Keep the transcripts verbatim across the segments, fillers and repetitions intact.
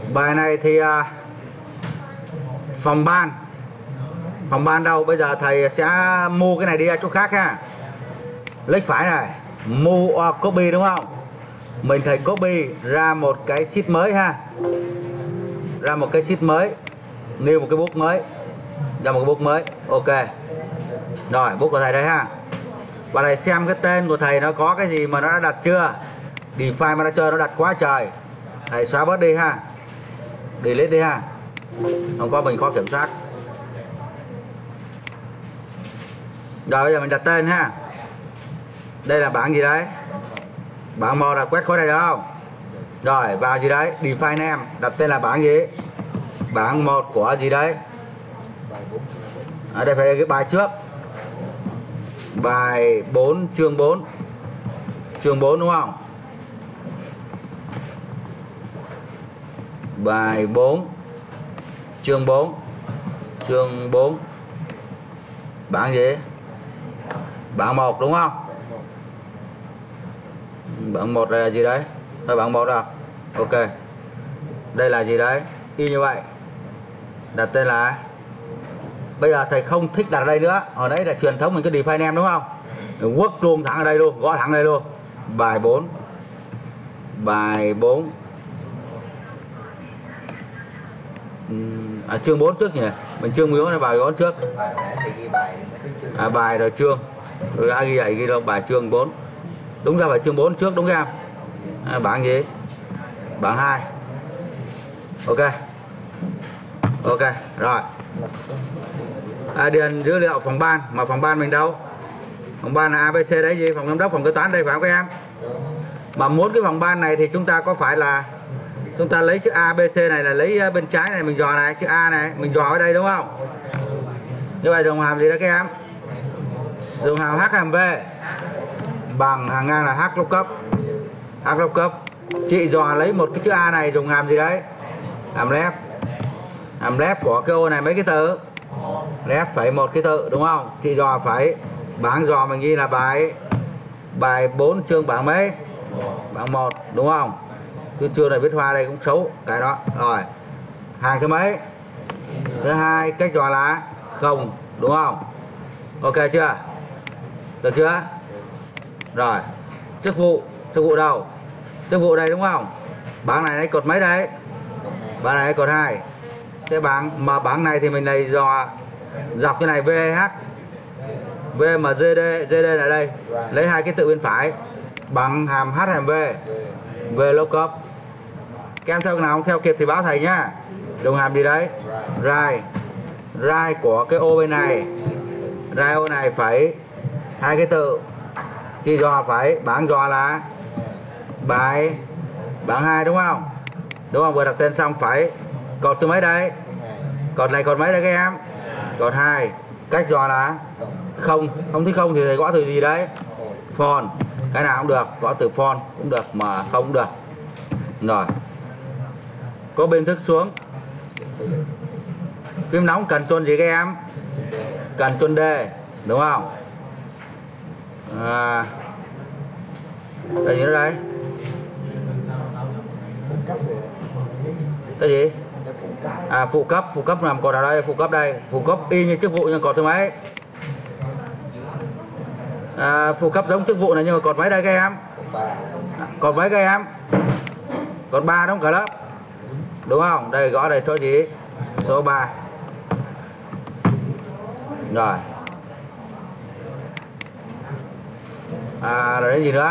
Bài này thì à, phòng ban phòng ban đâu, bây giờ thầy sẽ mua cái này đi ra chỗ khác ha. Lách phải này, mua uh, copy đúng không? Mình thầy copy ra một cái sheet mới ha, ra một cái sheet mới, new một cái book mới, ra một cái book mới. Ok rồi, book của thầy đây ha. Và thầy xem cái tên của thầy nó có cái gì mà nó đã đặt chưa. Define manager nó đặt quá trời, thầy xóa bớt đi ha, delete đi ha, không có mình khó kiểm soát. Rồi bây giờ mình đặt tên ha. Đây là bảng gì đấy? Bảng một là quét khối này được không? Rồi vào gì đấy? Define name, đặt tên là bảng gì? Bảng một của gì đấy? Ở đây phải cái bài trước. Bài bốn chương bốn. Chương bốn đúng không? Bài bốn chương bốn. Chương bốn. Bảng gì? Bảng một đúng không? Bảng một là gì đấy? Thôi bảng một rồi. Ok. Đây là gì đấy? Y như vậy. Đặt tên là, bây giờ thầy không thích đặt ở đây nữa. Ở đấy là truyền thống mình cứ define name đúng không? Quốc luôn thẳng ở đây luôn, gõ thẳng đây luôn. Bài bốn. Bài bốn. À, chương bốn trước nhỉ? Mình chương bốn này bài bốn trước. À, bài rồi chương. Rồi ai ghi vậy ghi đâu bài chương bốn. Đúng ra phải chương bốn trước đúng không? À, bảng gì? Bảng hai. Ok. Ok, rồi. À, điền dữ liệu phòng ban, mà phòng ban mình đâu? Phòng ban là a bê xê đấy gì? Phòng giám đốc, phòng kế toán đây phải không các em? Mà muốn cái phòng ban này thì chúng ta có phải là chúng ta lấy chữ A, B, C này là lấy bên trái này mình dò này, chữ A này mình dò ở đây đúng không? Như vậy dùng hàm gì đó các em? Dùng hàm H hàm V bằng hàng ngang là H lookup. H lookup. Chị dò lấy một cái chữ A này dùng hàm gì đấy? Hàm left. Hàm left của cái ô này mấy cái từ? Left phải một cái tự đúng không? Chị dò phải bảng dò mình ghi là bài bài bốn chương bảng mấy? Bảng một đúng không? Cái chương này viết hoa đây cũng xấu cái đó. Rồi. Hàng thứ mấy? Thứ hai, cách dò là không đúng không? Ok chưa? Được chưa? Rồi. Chức vụ, chức vụ đâu? Chức vụ đây đúng không? Bảng này đấy cột mấy đây? Bảng này cột hai. Sẽ bảng mà bảng này thì mình này dò dọc cái này V H. V mà giê đê, giê đê là đây. Lấy hai cái tự bên phải bằng hàm H hàm V. V lookup. Kem theo nào không theo kịp thì báo thầy nhá. Dùng hàm gì đấy? Right. Right của cái ô bên này. Right ô này phải hai cái tự. Chị dò phải bảng dò là bài bảng hai đúng không? Đúng không? Vừa đặt tên xong phải cột từ mấy đây? Cột này cột mấy đây các em? Cột hai. Cách dò là không. Không thích không thì thầy gõ từ gì đấy? Phone. Cái nào cũng được, gõ từ phone cũng được mà không cũng được. Rồi. Có bên thức xuống. Phím nóng cần chôn gì các em? Cần chôn D đúng không? À, cái gì nữa đây? Cái gì? À, phụ cấp. Phụ cấp nằm cột ở đây, phụ cấp đây. Phụ cấp y như chức vụ nhưng cột thứ mấy? À, phụ cấp giống chức vụ này nhưng mà cột mấy đây các em? Cột mấy các em? Cột ba đúng cả lớp. Đúng không? Đây gõ đây số gì? Số ba. Rồi. À, rồi đến gì nữa?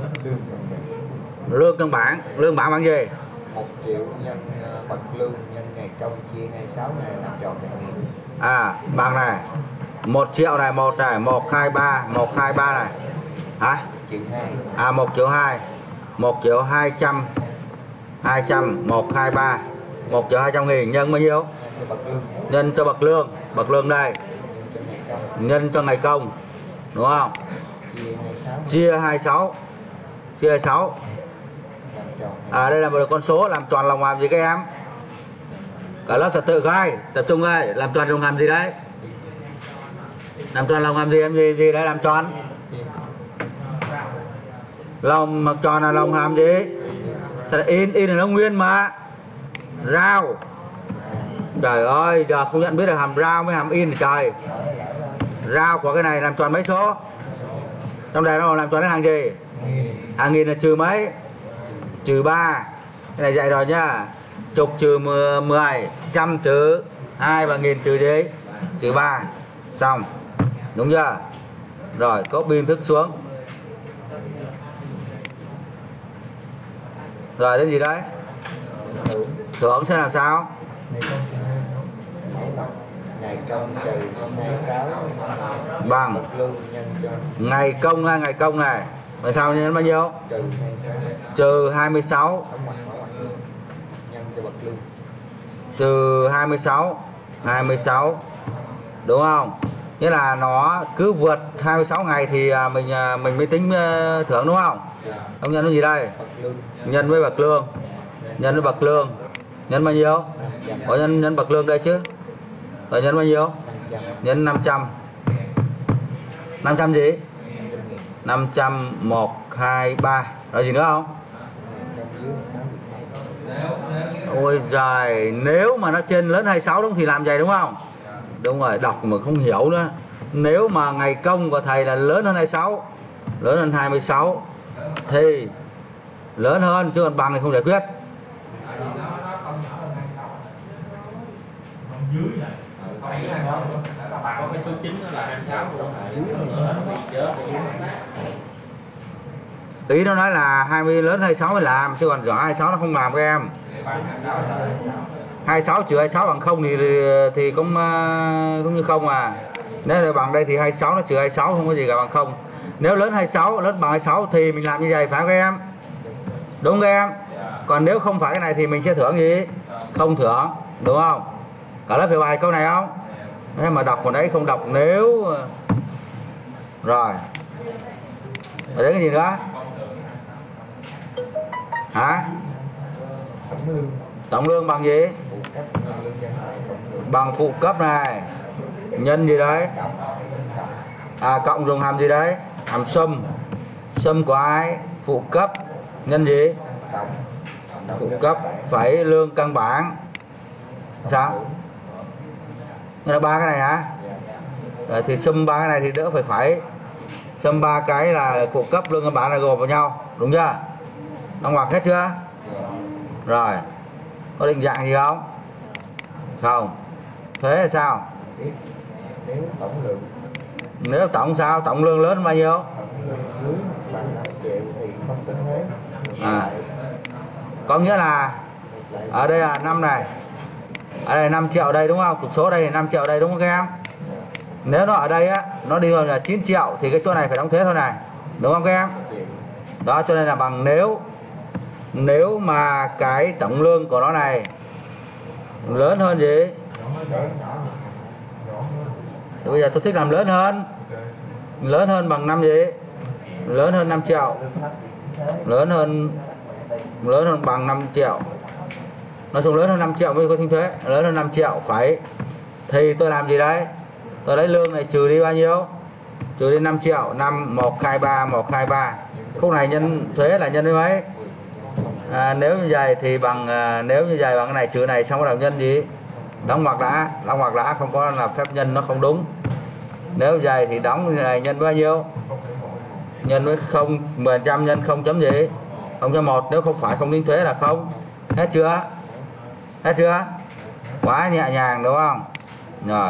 Lương căn bản. Lương bản bằng gì? một triệu nhân bậc lương nhân ngày công chia hai mươi sáu ngày làm tròn một nghìn. À, bằng này. một triệu này, một này, một hai ba, một hai ba này. Hả? À, một triệu hai. một triệu hai trăm. hai trăm, một hai ba. một triệu hai trăm nghìn nhân bao nhiêu? Nhân cho bậc lương. Bậc lương đây. Nhân cho ngày công. Đúng không? Chia hai mươi sáu. Chia hai mươi sáu. À, đây là một con số làm tròn lòng hàm gì các em? Cả lớp trật tự coi, tập trung coi, làm tròn lòng hàm gì đấy? Làm tròn lòng hàm gì em gì gì đấy làm tròn? Lòng mặc tròn là lòng hàm gì? Sao in in là nó nguyên mà. rao. Trời ơi, giờ không nhận biết được hàm rao với hàm in thì trời. Rao của cái này làm tròn mấy số? Trong đây nó làm tròn đến hàng gì? Hàng nghìn là trừ mấy? Trừ ba. Cái này dạy rồi nhá. Chục trừ mười, trăm trừ hai và nghìn trừ gì? Trừ ba. Xong. Đúng chưa? Rồi, copy thức xuống. Rồi đến gì đấy? Thưởng sẽ làm sao? Ngày công trừ ngày sáu bằng ngày công ha, ngày công này. Vậy sao nhân bao nhiêu? Trừ hai mươi sáu. Trừ hai mươi sáu. hai mươi sáu. Đúng không? Nghĩa là nó cứ vượt hai mươi sáu ngày thì mình mình mới tính thưởng đúng không? Ông nhân cái gì đây? Nhân với bậc lương. Nhân với bậc lương. Nhân bao nhiêu? Có nhân nhân bậc lương đây chứ. Rồi nhân bao nhiêu? Nhân năm trăm. năm trăm gì? năm trăm, một, hai, ba. Rồi gì nữa không? Ôi giời, nếu mà nó trên lớn hai mươi sáu đúng thì làm vậy đúng không? Đúng rồi, đọc mà không hiểu nữa. Nếu mà ngày công của thầy là lớn hơn hai mươi sáu, lớn hơn hai mươi sáu thì lớn hơn, chứ còn bằng thì không giải quyết. Có cái số chín đó là hai mươi sáu luôn. Ý nó nói là hai mươi lớn hai mươi sáu mới làm, chứ còn nhỏ hai mươi sáu nó không làm các em. hai mươi sáu trừ hai mươi sáu bằng không thì thì cũng cũng như không à. Nếu là bằng đây thì hai mươi sáu nó trừ hai mươi sáu không có gì cả bằng không. Nếu lớn hai mươi sáu, lớn bằng hai mươi sáu thì mình làm như vậy phải không các em? Đúng các em? Còn nếu không phải cái này thì mình sẽ thưởng gì? Không thưởng, đúng không? Cả lớp hiểu bài câu này không? Nếu mà đọc vào đấy không đọc nếu. Rồi. Ở đấy cái gì nữa? Hả? Tổng lương. Tổng lương bằng gì? Phụ cấp, lương dân này, bằng phụ cấp này. Nhân gì đấy? À cộng dùng hàm gì đấy? Hàm sum. Sum của ai? Phụ cấp. Nhân gì? Phụ cấp phải lương căn bản. Sao? Nghĩa là ba cái này hả? Rồi thì sum ba cái này thì đỡ phải phải. Sum ba cái là phụ cấp lương căn bản là gộp vào nhau, đúng chưa? Nó ngoặc hết chưa? Rồi. Có định dạng gì không? Không. Thế là sao? Nếu tổng lượng. Nếu tổng sao? Tổng lương lớn bao nhiêu? Tổng lương dưới bằng năm triệu thì không tính thuế. À. Có nghĩa là ở đây là năm này. Ở đây năm triệu đây đúng không? Trục số đây là năm triệu đây đúng không các em? Nếu nó ở đây á, nó đi là chín triệu thì cái chỗ này phải đóng thuế thôi này. Đúng không các em? Đó cho nên là bằng nếu nếu mà cái tổng lương của nó này lớn hơn gì? Thì bây giờ tôi thích làm lớn hơn. Lớn hơn bằng năm gì? Lớn hơn năm triệu. Lớn hơn lớn hơn bằng năm triệu. Nói chung lớn hơn năm triệu mới có tính thuế. Lớn hơn năm triệu phải. Thì tôi làm gì đấy? Tôi lấy lương này trừ đi bao nhiêu? Trừ đi năm triệu. Năm, một, hai, ba, một, hai, ba. Khúc này nhân thuế là nhân với mấy? À, nếu như vậy thì bằng à, nếu như vậy bằng cái này trừ này xong bắt đầu nhân gì? Đóng ngoặc đã. Đóng ngoặc đã không có là phép nhân nó không đúng. Nếu vậy thì đóng như này nhân với bao nhiêu? Nhân với không, mười phần trăm nhân không chấm gì? không chấm một, nếu không phải không tính thuế là không. Hết chưa? Hết chưa? Quá nhẹ nhàng đúng không? Rồi.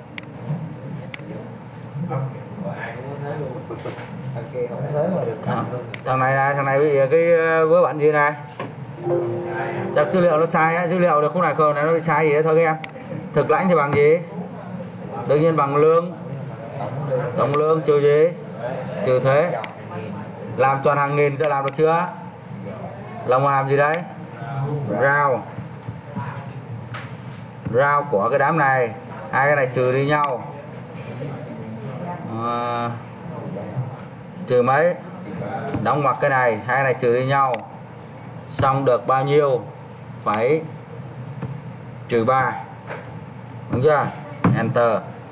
À, thằng này này, thằng này bị cái vớ bẩn gì này? Chắc dữ liệu nó sai á, dữ liệu được khúc này không này nó bị sai gì đó thôi các em. Thực lãnh thì bằng gì? Đương nhiên bằng lương. Tổng lương trừ gì? Trừ thuế. Làm tròn hàng nghìn ta làm được chưa? Lòng hàm gì đấy? Rao. Rao của cái đám này. Hai cái này trừ đi nhau. À, trừ mấy? Đóng ngoặc cái này. Hai cái này trừ đi nhau. Xong được bao nhiêu? Phải trừ ba. Đúng chưa? Enter.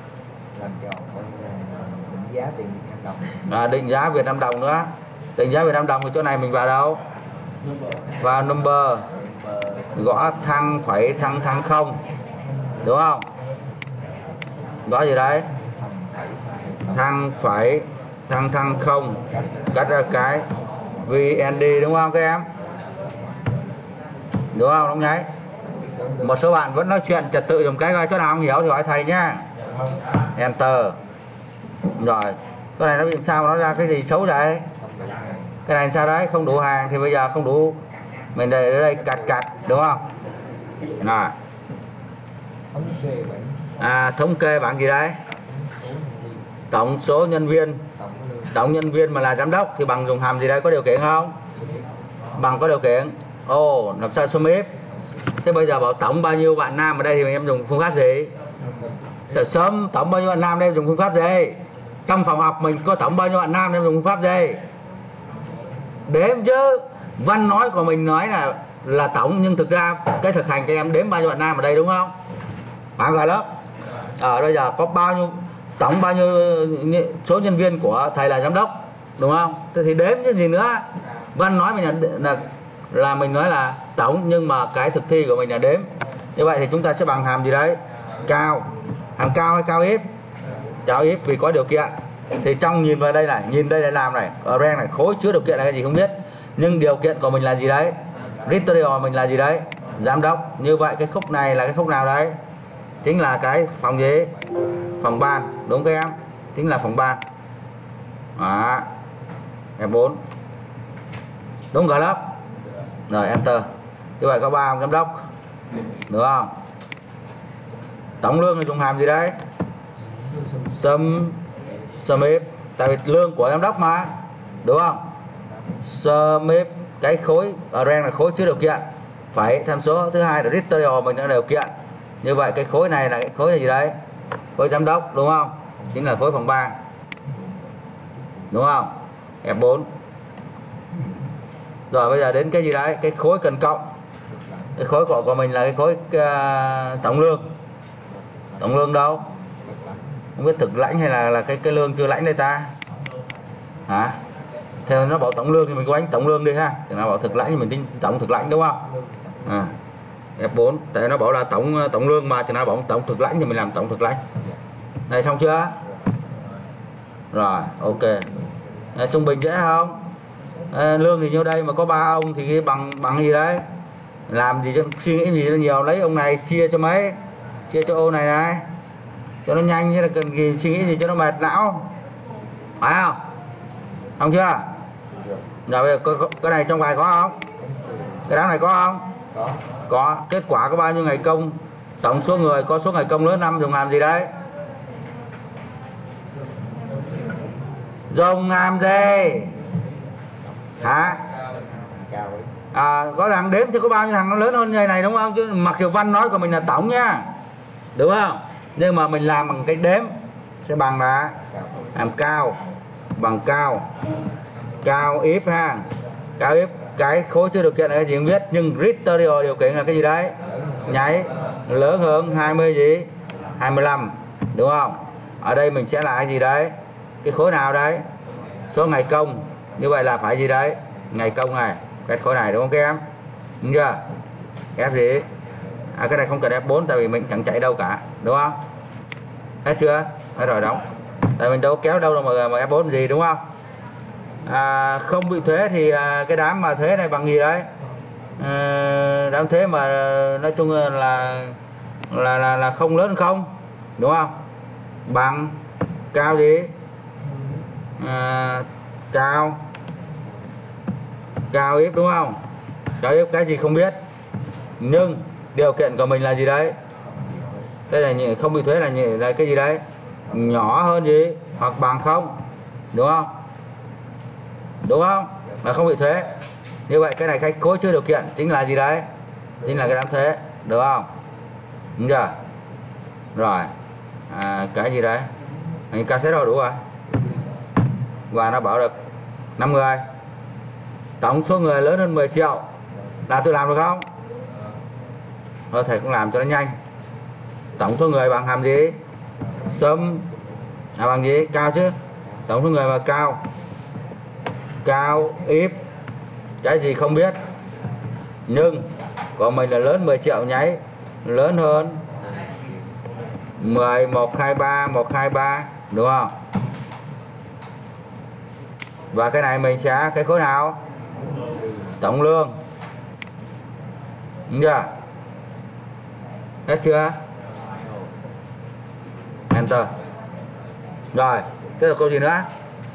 Định giá tiền Việt Nam đồng. À, định giá Việt Nam đồng nữa. Định giá Việt Nam đồng thì chỗ này mình vào đâu? Vào number. gõ thăng phẩy thăng thăng không, đúng không? Gõ gì đấy? Thăng phẩy thăng thăng không, cắt ra cái vê en đê, đúng không các em? Đúng không? Đúng nháy. Một số bạn vẫn nói chuyện trật tự dùng cái coi, chỗ nào không hiểu thì hỏi thầy nhá. Enter. Rồi cái này nó bị sao, nó ra cái gì xấu vậy? Cái này sao đấy? Không đủ hàng thì bây giờ không đủ, mình để ở đây cắt cắt, đúng không? Rồi. À, thống kê bảng gì đấy? Tổng số nhân viên. Tổng nhân viên mà là giám đốc thì bằng dùng hàm gì đấy, có điều kiện không? Bằng có điều kiện. Ồ, oh, làm sao số mếp? Thế bây giờ bảo tổng bao nhiêu bạn nam ở đây thì em dùng phương pháp gì? Sợ sớm tổng bao nhiêu bạn nam đây dùng phương pháp gì? Trong phòng học mình có tổng bao nhiêu bạn nam em dùng phương pháp gì? Đếm chứ. Văn nói của mình nói là là tổng, nhưng thực ra cái thực hành cho em đếm bao nhiêu bạn nam ở đây, đúng không? Bạn gọi lớp. Ở bây giờ có bao nhiêu tổng bao nhiêu số nhân viên của thầy là giám đốc, đúng không? Thế thì đếm chứ gì nữa. Văn nói mình là, là là mình nói là tổng, nhưng mà cái thực thi của mình là đếm. Như vậy thì chúng ta sẽ bằng hàm gì đấy? Cao. Hàm cao hay cao ít? Cao ít vì có điều kiện. Thì trong nhìn vào đây này, nhìn đây lại làm này, ở rank này khối chứa điều kiện là cái gì không biết, nhưng điều kiện của mình là gì đấy? Criteria mình là gì đấy? Giám đốc. Như vậy cái khúc này là cái khúc nào đấy? Chính là cái phòng gì? Phòng ban, đúng các em? Chính là phòng ban. Đó. F bốn. Đúng cả lớp. Rồi enter. Như vậy có ba ông giám đốc, đúng không? Tổng lương thì dùng hàm gì đấy? Sum sum if, tại vì lương của giám đốc mà, đúng không? Sum if cái khối ở rank là khối chứa điều kiện, phải tham số thứ hai là criteria mình đã điều kiện. Như vậy cái khối này là cái khối là gì đấy? Khối giám đốc, đúng không? Chính là khối phòng ban, đúng không? F bốn. Rồi bây giờ đến cái gì đấy? Cái khối cần cộng. Cái khối của của mình là cái khối uh, tổng lương. Tổng lương đâu? Không biết thực lãnh hay là là cái cái lương chưa lãnh đây ta? Hả? Theo nó bảo tổng lương thì mình có đánh tổng lương đi ha. Thì nó bảo thực lãnh thì mình tính tổng thực lãnh, đúng không? À. F bốn, tại nó bảo là tổng tổng lương mà, thì nó bảo tổng thực lãnh thì mình làm tổng thực lãnh. Này xong chưa? Rồi, ok. À, trung bình dễ không? À, lương thì nhiêu đây mà có ba ông thì cái bằng bằng gì đấy? Làm gì cho suy nghĩ gì cho nhiều, lấy ông này chia cho mấy? Chia cho ô này này. Cho nó nhanh, chứ là cần gì suy nghĩ gì cho nó mệt não. Phải không? Không chưa? Rồi bây giờ có, có, cái này trong bài có không? Cái đám này có không? Có. Có. Kết quả có bao nhiêu ngày công? Tổng số người có số ngày công lớn năm dùng hàm gì đấy? Dùng hàm gì? Hả? À, có thằng đếm chứ có bao nhiêu thằng nó lớn hơn như này, đúng không? Chứ mặc dù Văn nói của mình là tổng nha, đúng không? Nhưng mà mình làm bằng cái đếm sẽ bằng là hàm cao, bằng cao, cao if ha, cao if cái khối chứa điều kiện là cái gì không biết, nhưng criteria điều kiện là cái gì đấy? Nháy lớn hơn hai mươi gì? hai mươi lăm, đúng không? Ở đây mình sẽ là cái gì đấy? Cái khối nào đấy? Số ngày công. Như vậy là phải gì đấy? Ngày công này, cái khối này, đúng không các em? Đúng chưa? F gì? À, cái này không cần F bốn tại vì mình chẳng chạy đâu cả, đúng không? Hết chưa? Hết rồi, đóng. Tại mình đâu kéo đâu đâu mà, mà F bốn gì, đúng không? À, không bị thuế thì à, cái đám mà thuế này bằng gì đấy? À, đám thuế mà nói chung là là là là không lớn không, đúng không? Bằng cao gì? À, cao cao if, đúng không? Cao if cái gì không biết, nhưng điều kiện của mình là gì đấy? Cái này không bị thuế là là cái gì đấy? Nhỏ hơn gì hoặc bằng không, đúng không? Đúng không? Là không bị thuế. Như vậy cái này cái khối chứa điều kiện chính là gì đấy? Chính là cái đám thuế, được không? Đúng chưa? Rồi à, cái gì đấy? Mình ca thế rồi, đủ rồi. Và nó bảo được năm người, tổng số người lớn hơn mười triệu là tôi làm được không? Thôi thầy cũng làm cho nó nhanh. Tổng số người bằng hàm gì? Sum à, bằng gì? Cao chứ. Tổng số người mà cao, cao if cái gì không biết, nhưng của mình là lớn mười triệu nháy, lớn hơn mười, một hai ba, một hai ba, đúng không? Và cái này mình sẽ cái khối nào? Tổng lương. Đúng chưa? Hết chưa? Enter. Rồi, tiếp tục câu gì nữa?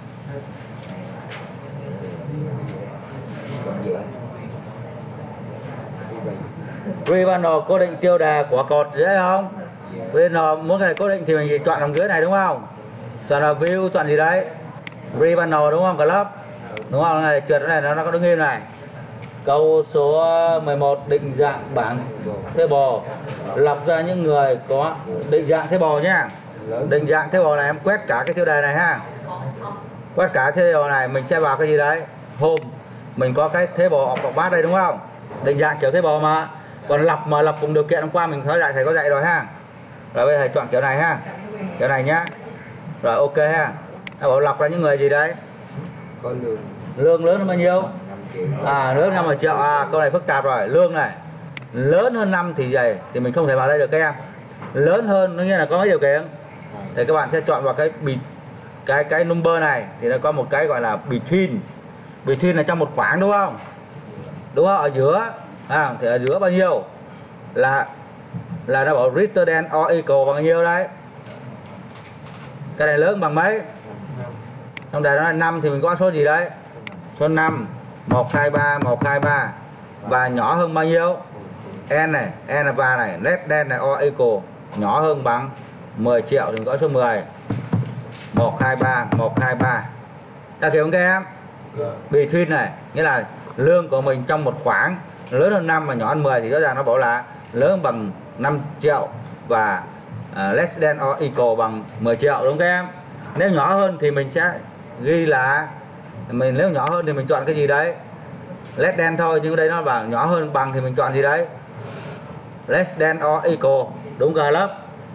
Ribbon cố định tiêu đề của cột dễ không? Ribbon muốn cái này cố định thì mình chỉ chọn dòng dưới này đúng không? Chọn là view, chọn gì đấy? Ribbon đúng không? Club. Đúng không? Này trượt cái này nó nó có đứng im này. Câu số mười một, định dạng bảng table. Lọc ra những người có định dạng table nhá. Định dạng table này em quét cả cái tiêu đề này ha. Quét cả cái table này mình sẽ vào cái gì đấy? Home. Mình có cái table of bát đây đúng không? Định dạng kiểu table mà. Còn lọc mà lọc cùng điều kiện hôm qua mình nói dạy thầy có dạy rồi ha. Rồi bây giờ thầy chọn kiểu này ha. Kiểu này nhá. Rồi ok ha. Thầy bảo lọc ra những người gì đấy? Có lương. Lương lớn hơn bao nhiêu? À lớn năm mươi triệu. À câu này phức tạp rồi. Lương này lớn hơn năm thì gì? Thì mình không thể vào đây được các em. Lớn hơn nó nghĩa là có mấy điều kiện. Thì các bạn sẽ chọn vào cái bị cái cái number này thì nó có một cái gọi là between. Between là trong một khoảng đúng không? Đúng không? Ở giữa. À, thì ở giữa bao nhiêu? Là là nó bảo greater than or equal bằng bao nhiêu đấy? Cái này lớn bằng mấy? Trong đây nó là năm thì mình có số gì đấy? Số năm, một hai ba, một hai ba. Và nhỏ hơn bao nhiêu? N này, N là ba này, less than này or equal, nhỏ hơn bằng mười triệu thì mình có số mười. một hai ba, một hai ba. Đã hiểu không các em? Between này, nghĩa là lương của mình trong một khoảng lớn hơn năm mà nhỏ hơn mười thì rõ ràng nó bảo là lớn bằng năm triệu và uh, less than or equal bằng mười triệu đúng không các em? Nếu nhỏ hơn thì mình sẽ ghi là mình nếu nhỏ hơn thì mình chọn cái gì đấy? Less than thôi, nhưng ở đây nó bảo nhỏ hơn bằng thì mình chọn gì đấy? Less than or equal, đúng rồi lớp.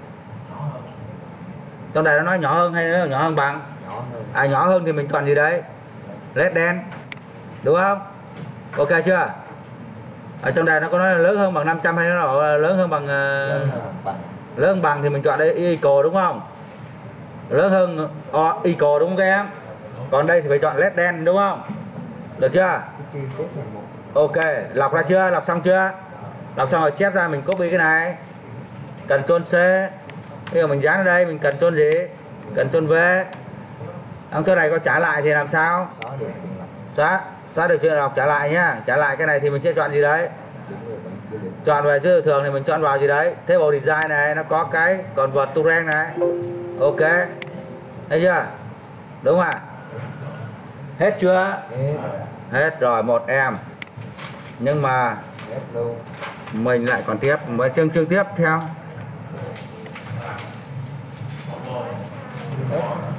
Trong này nó nói nhỏ hơn hay nó nhỏ hơn bằng? Nhỏ hơn. À nhỏ hơn thì mình chọn gì đấy? Less than, đúng không? Ok chưa? Ở trong đây nó có nói là lớn hơn bằng năm trăm hay nó bảo là lớn hơn bằng, uh, Lớn hơn bằng. lớn hơn bằng thì mình chọn đây equal đúng không? Lớn hơn or equal đúng không các em? Còn đây thì phải chọn less than đúng không? Được chưa? Ok, lọc ra chưa? Lọc xong chưa? Lọc xong rồi chép ra mình copy cái này. Ctrl C. Bây giờ mình dán ở đây mình Ctrl gì? Ctrl V. Ông chỗ này có trả lại thì làm sao? Xóa, xóa được chưa? Lọc trả lại nhá. Trả lại cái này thì mình sẽ chọn gì đấy? Chọn về dữ thường thì mình chọn vào gì đấy? Table design này nó có cái convert to rank này. Ok. Thấy chưa? Đúng không ạ? Hết chưa? Hết. Hết rồi một em. Nhưng mà Hết luôn. mình lại còn tiếp với chương chương tiếp theo. Hết.